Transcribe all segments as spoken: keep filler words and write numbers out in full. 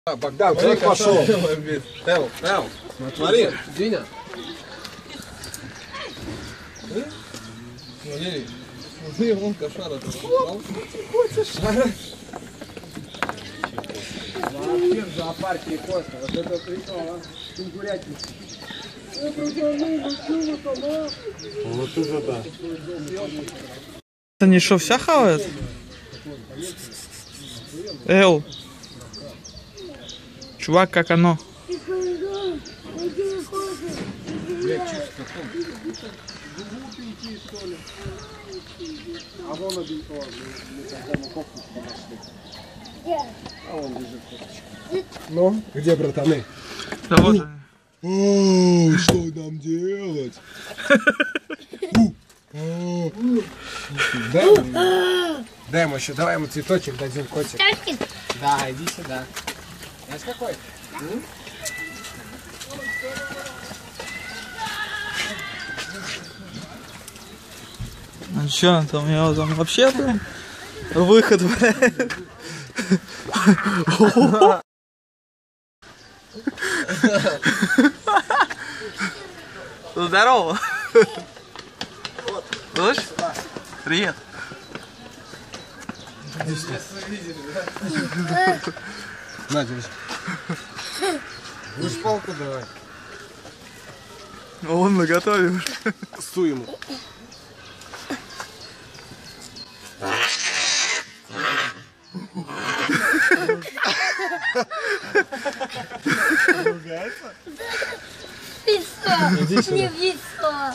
Богдан, кто пошел? Эл, Эл, смотри. Диня. Смотри. Смотри, вон кошара. Шара. Вообще в зоопарке Коста. Вот это прикол, а? Кенгурятник. Вот уже да. Они что, вся хавают? Эл. Чувак, как оно? А вон один тоже. Мы кофточку нашли. А он лежит кофточка. Ну, где братаны? Да вот же. О, что нам делать? Дай ему, дай ему еще, давай ему цветочек дадим, котик. Да, иди сюда. Знаешь какой? А чё там, у него там вообще там выход, блядь. Здорово. Слышь? Привет. На, держи. Будешь палку давай. Он наготове уже. Суй ему. Ругается? Весело. Мне весело.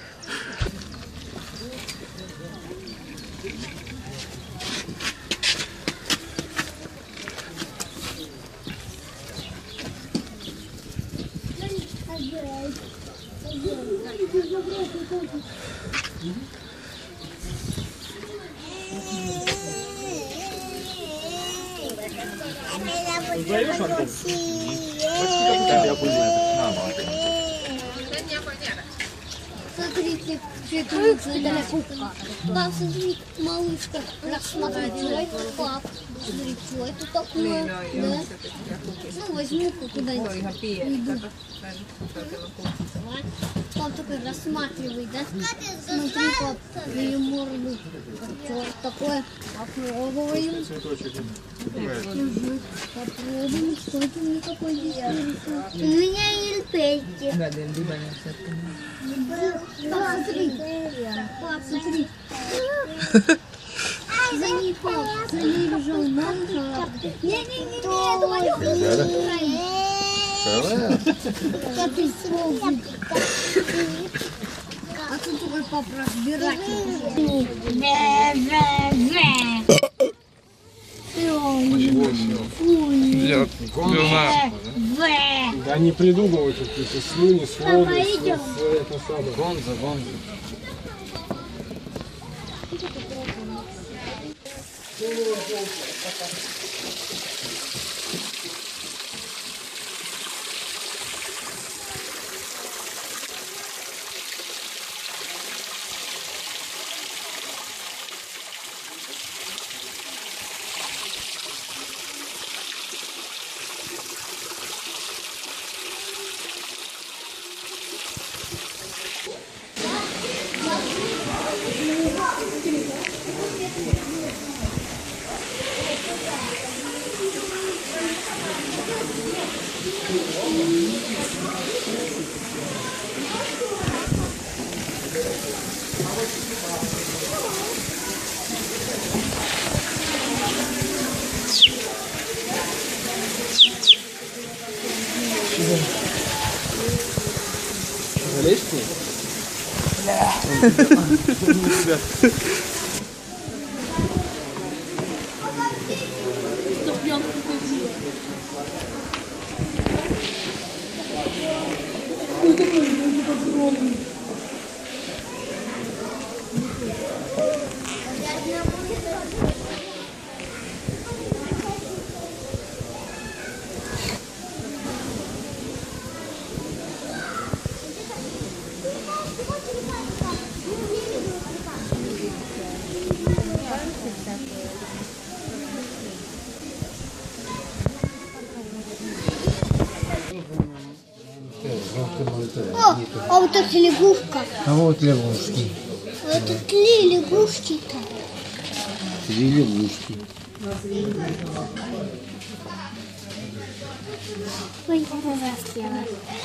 Смотрите, это далеко. Пап, смотри, малышка, рассматривай, что это, пап. Смотри, что это такое, да? Ну, возьму-ка куда-нибудь, уйду. Пап такой рассматривай, да? Смотри, пап, ее морду. Что это такое? Попробуем. Угу. Попробуем, что это мне такое здесь нарисовано. У меня ельпейки. Пап, смотри. Пап, смотри. За ней, пап, за ней бежал мама. Не-не-не, это моё. Как ты смотришь? А тут твой пап разбирать. Да не придумывай какие-то слюни, слоны, это самое. Гонза, гонза. Залезь к ней? а вот это лягушка. А вот лягушки. Вот тут ли лягушки-то? Две лягушки. Ой, я застряла.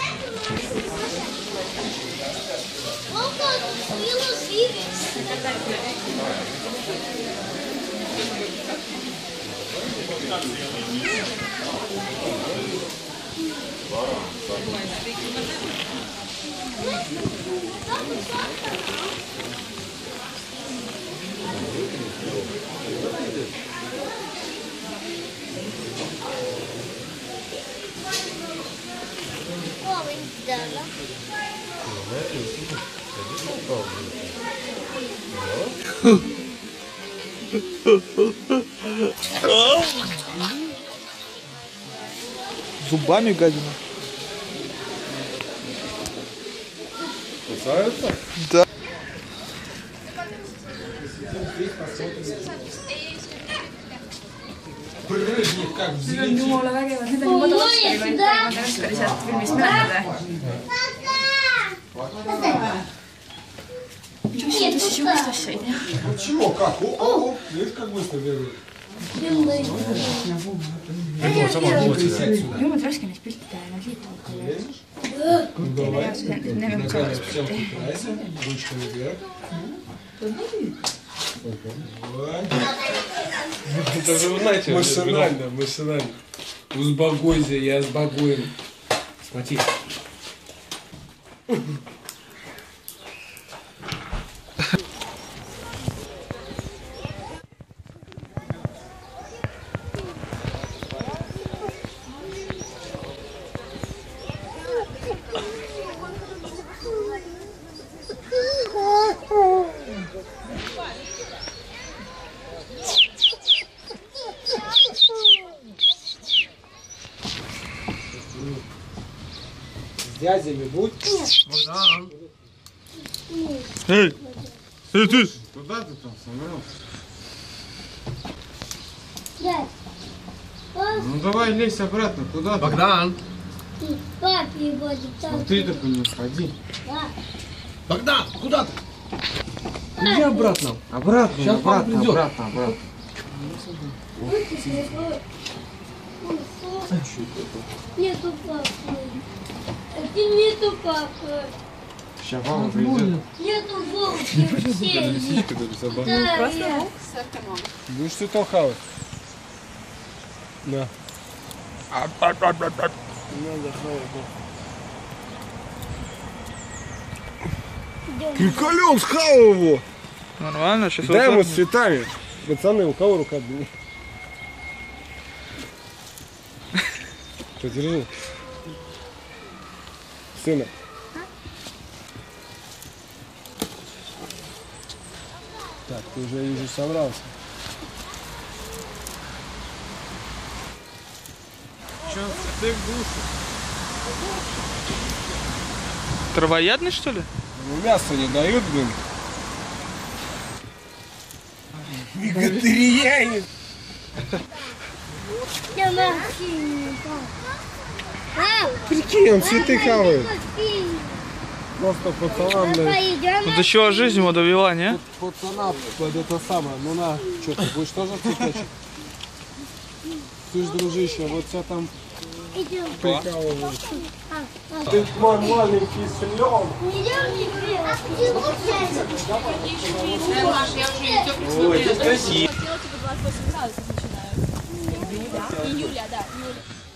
Зубами гадина. Кусаются? Да. Брызник как взлетит. Jumala vägevad, need on juba Oskari võite, ma ei oska sealt filmist mäletada. Mis sa siis sihukest asja ei tea? Почему? Как? О, о, о. Видишь, как быстро бегают? Jumala raske neist pilte, nad liituvad kogu aeg. Need on Наконец, samas всем pilti. купайся. Ручками вверх. Это же вы начали. Машинально, машинально. Узбагойся, я сбагоем. Смотри. С дядями будь? Эй! Эй, ты! Куда ты там собрался? Дядь, Ну давай лезь обратно. Куда ты? Богдан! папе будет там. Смотри, только не ходи. Богдан, куда ты? Иди обратно. Обратно, Сейчас папа обратно, придет. обратно, обратно. Нету папы. Это нету папы. Сейчас папа придет. Нету волки. Все. Да, я. Будешь ты там хавать? На. Приколен, схавал его. Нормально, сейчас Дай ему вот с цветами. Пацаны, у кого рука длинная? Подержи. Сына. Так, ты уже, вижу, собрался. Че, ты в душе? Травоядный, что ли? Ну, мясо не дают, блин. Вегетарианец. Я машину. А, Прикинь, он цветы хавает. машину. Просто пацанам, блин. Пойдем. Ну до чего жизнь ему довела, не? Пацана, под это самое. Ну на, что ты будешь тоже цветочек? Слышь, дружище, вот тебя там Идем. прикалывают. А, а. Ты мой маленький слён. Идем тебе. А ты лучше. Ой, здесь красиво. двадцать восемь градусов начинаю. Июля, да. Июля.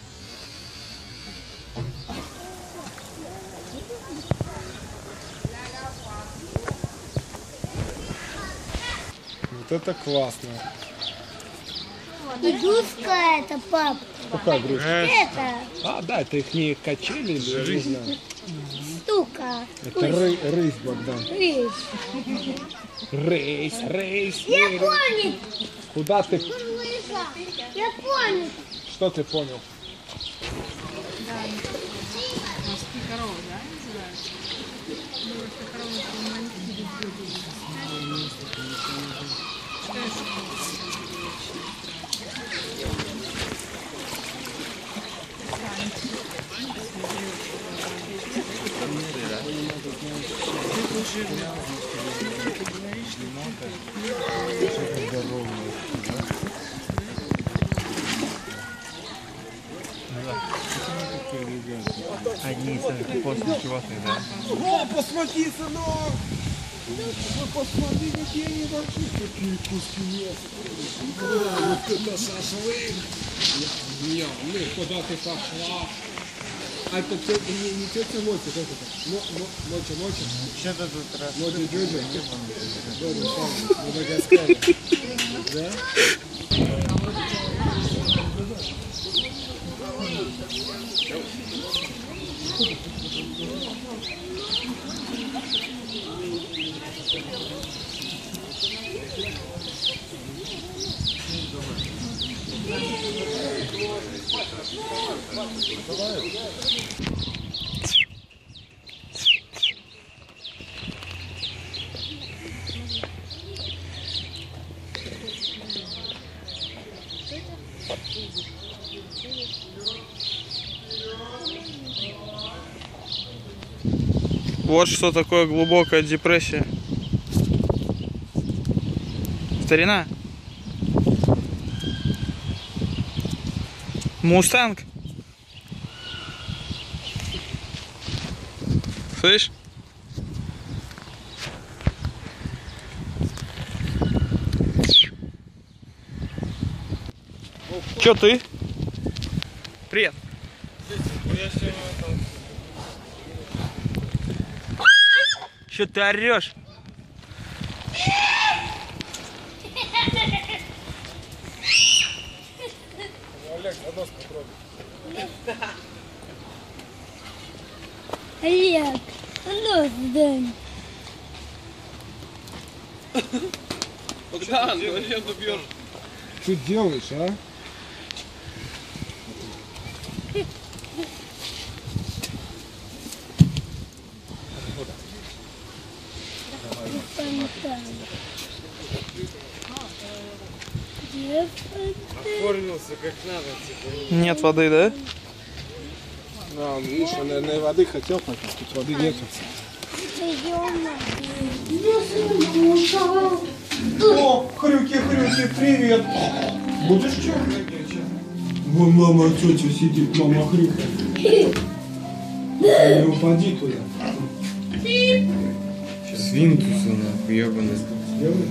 Вот это классно. Игрушка это, пап. Какая груша? Это А, да, это их не качели или я не знаю. штука. Это ры, рысь, Богдан. Рысь. Рейс, рейс. Я рейс. понял. Куда ты? Я понял. Что ты понял? Одни после чего ты, да? О, посмотри, сынок! Ну, посмотри, какие они большие, какие куски мяса. Вот это шашлык. Не, ну куда ты пошла? А это тетя, не, не тетя Мотя, как это? Моча, Моча. Вообще-то тут раз. Мотя, Джуджа. Дома, там, Мадагаскаре. Да? Вот что такое глубокая депрессия. Старина. Мустанг. Слышь? Чё ты? Привет. Чё ты орёшь? Олег, на доску пробуй. Олег, а ну дай. Богдан, ну аренду бьёшь. Что делаешь, а? Оформился как надо, типа. Нет воды, да? Да, видишь, он, наверное, воды хотел попить, тут воды нету. О, хрюки-хрюки, привет! Будешь что? Вон мама, тетя сидит, мама хрюкает. Не упади туда. Свинтуса, нахуй, ебаный. Сделай.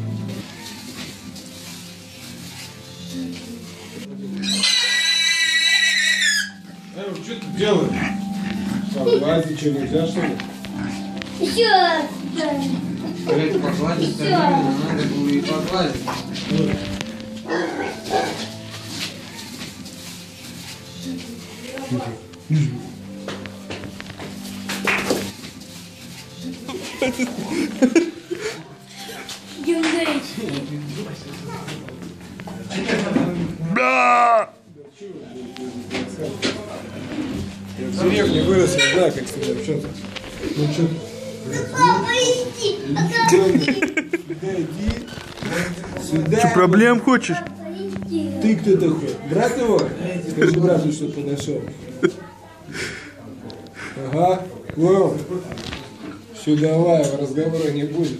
Эй, что ты делаешь? Что, гладить что, нельзя, что ли? Еще. Блять, погладить, наверное, надо было и погладить. Я в деревне вырос, я знаю, как сюда общаться. Ну что ты? Папа, иди. Сюда иди. Сюда. Что, проблем хочешь? Ты кто такой? Брат его? Скажи брату, что подошел. Ага, понял. Все, давай, разговора не будет.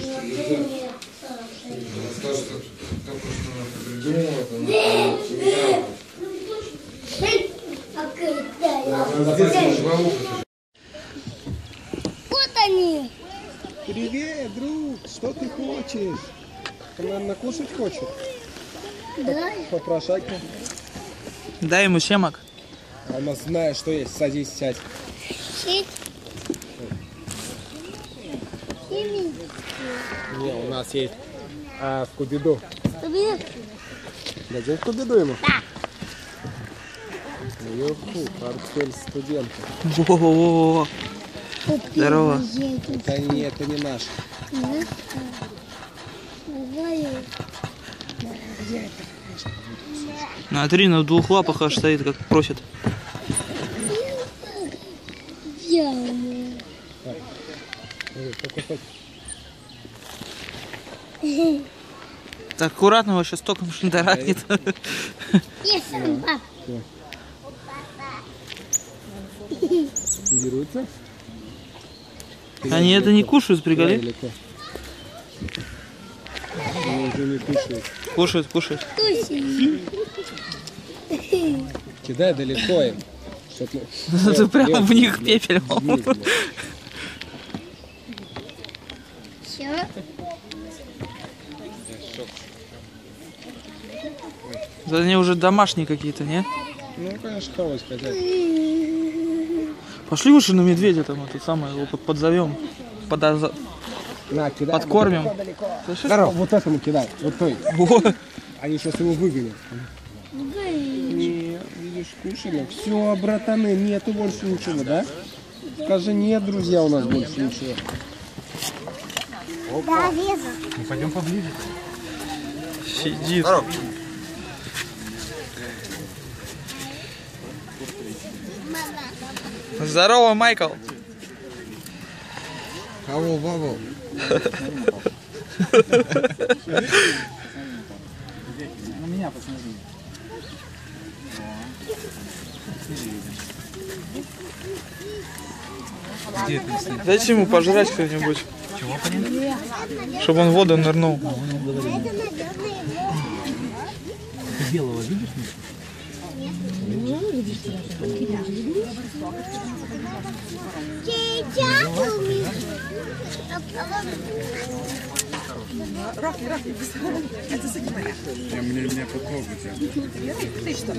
Вот они. Привет, друг, что ты хочешь? Ты, наверное, кушать хочешь? Да. Попрошайка. Дай ему семок. Она знает, что есть. Садись, сядь. Сеть. Не, у нас есть а, скуби-ду. Скуби-ду? Дадим скуби-ду ему? Да. Юху, портфель студента. Во-во-во-во. Здорово. Это не, это не наш. На Атрина в двух лапах аж стоит, как просит. Так аккуратно, его сейчас током шандарахнет. Дерутся? Они это не кушают, приколи? Далеко. Они уже не кушают. Кушают, кушают. Кидай далеко им. Чтоб... Ты прямо в них пепель. Все. Да они уже домашние какие-то, не? Ну, конечно, хавать хотят. Пошли лучше на медведя там, это самое, его под- подзовем. Подоза- На, кидай. Подкормим. Здорово, вот этому кидай. Вот той. Во. Они сейчас его выгонят. Не, видишь, кушали. Все, братаны, нету больше ничего, да? Скажи, нет, друзья, у нас больше ничего. Да, везу. Ну, пойдем поближе. Сидит. Здорово, Майкл. Кого, бабу? На меня посмотри. Дайте ему пожрать кто-нибудь. Чего понятно? Чтобы он в воду нырнул. Белого видишь? Я мне меня потрогать. Ты что,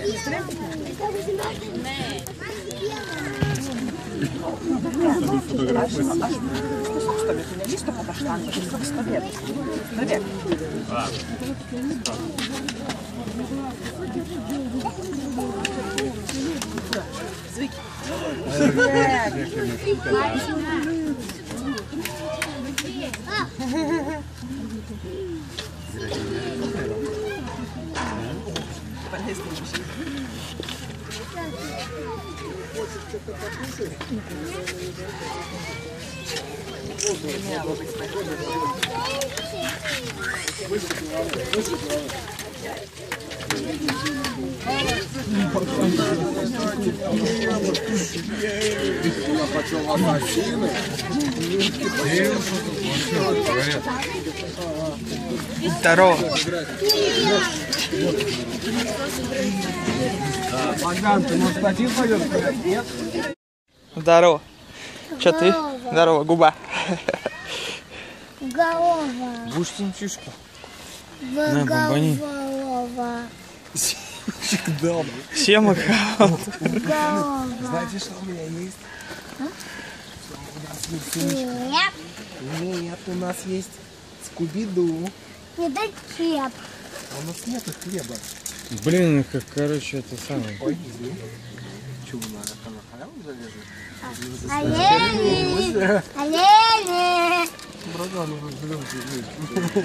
Здорово. Маган, ты, может, один пойдешь? Нет? Здорово. Че ты? Здорово, губа. Голова. Будешь симчишку? бомбани. Голова. Да. Всем Голова. Знаете, что у меня есть? Нет. Нет, у нас есть скуби-ду. Не дай хлеб. А у нас нету хлеба. Блин, ну как, короче, это самое. Ой, извини. Чего надо? Она халяву залежит? Олени. Олени. Братан, уже блин,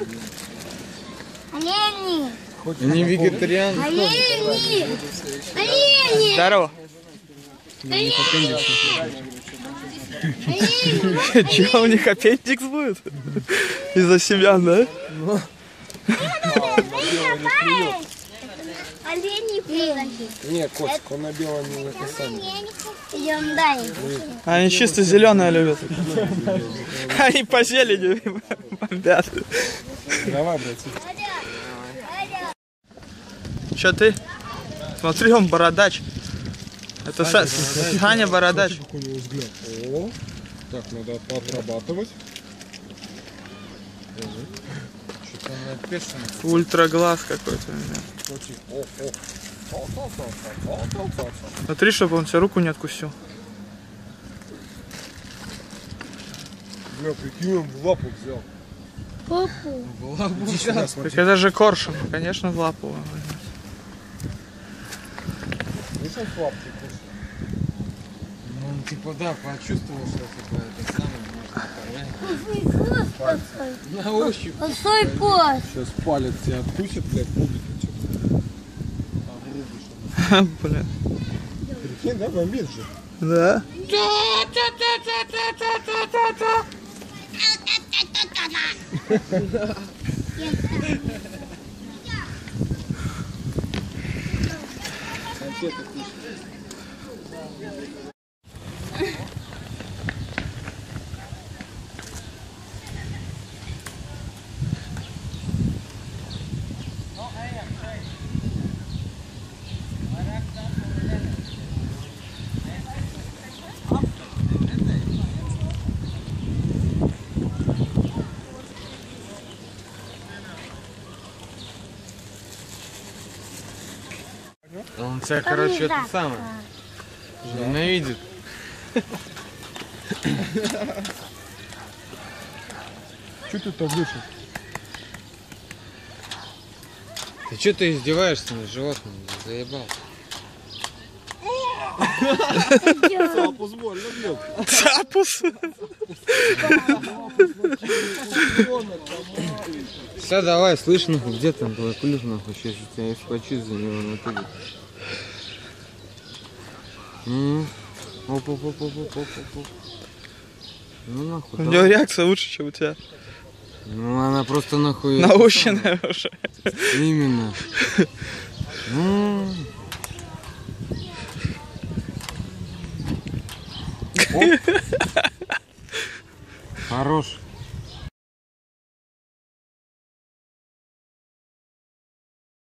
Олени. Они вегетарианцы. Олени. Олени. Здорово. Олени. Че, у них аппендикс будет? Из-за семян, да? Олени приводит. Не, котик, он на белом не это самое. Идем дальше. Они чисто зеленое любят. Они по зелени бомбят. Давай, братик. Че ты? Смотри, он бородач. Это Са- Саня бородач. Какой у него взгляд. О, так, надо поотрабатывать. Что-то он написано. Ультраглаз какой-то. у меня. Котик, о, о. О-о-о-о-о-о-о-о. Смотри, чтобы он тебе руку не откусил. Бля, прикинь, он в лапу взял. Папу. Иди сюда, смотри. Так это же коршун, конечно, в лапу. Видишь, он в лапу кусает. Ну, он типа, да, почувствовал, что типа это самое можно понять. На ощупь. Постой, пост. Сейчас палец тебя откусит, блядь, будет. Блин. Прикинь, да, бомбит же. Да. Тебя, короче, это самое. Ненавидит. Что ты там вышел? Ты что ты издеваешься над животным? Заебал. Цапус больно бьет. Цапус. Все, давай, слышь, нахуй, где там твой клюв, нахуй, сейчас я тебя схвачу за него на тыге. Оп, оп, оп, оп, оп, оп, оп. Ну нахуй. У него реакция лучше, чем у тебя. Ну она просто нахуй. Наученная уже. Именно. Хорош.